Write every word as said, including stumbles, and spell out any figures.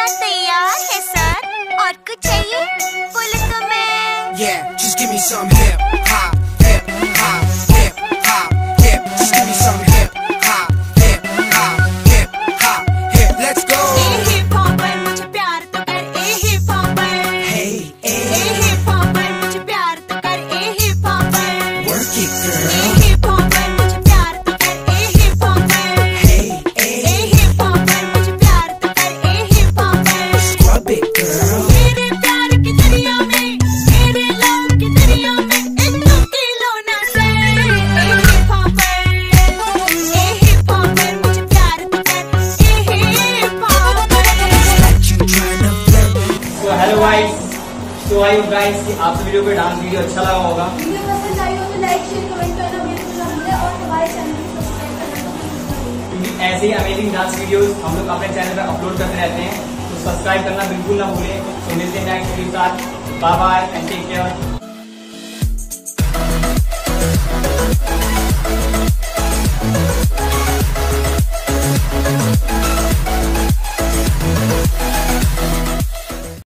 तैयार है सर, और कुछ चाहिए बोले तो मैं। Yeah, just give me some hip hop, hip hop, hip hop, hip. Just give me some hip hop, hip hop, hip hop, hip. Let's go. ए हिप हॉपर मुझे प्यार तो कर, ए हिप हॉपर। Hey, ए hey, हिप हॉपर मुझे प्यार तो कर, ए हिप हॉपर। work it, ए girl. हिप हॉपर मुझे प्यार तो कर, ए हिप हॉपर। Hey, ए hey, हिप हॉपर मुझे प्यार तो कर, ए hip hopper. scrub it, girl. मेरे प्यार की दरिया में, मेरे लव की दरिया में, एक नुकीलो ना से। ए हिप हॉपर, ए हिप हॉपर मुझे प्यार तो कर, ए hip hopper. You tryna flirt? तो हेलो गाइस, तो आई होप गाइस कि आपको वीडियो पे डांस वीडियो अच्छा लगा होगा। वीडियो पसंद आई हो तो लाइक शेयर कमेंट करना बिल्कुल ना भूलें और हमारे चैनल को सब्सक्राइब करना तो बिल्कुल ना भूलें। क्योंकि ऐसे ही अमेजिंग डांस वीडियोस हम लोग अपने चैनल पे अपलोड करते रहते हैं, तो सब्सक्राइब करना बिल्कुल ना भूलें। तो मिलते हैं नेक्स्ट वीडियो के साथ। Bye bye and take care.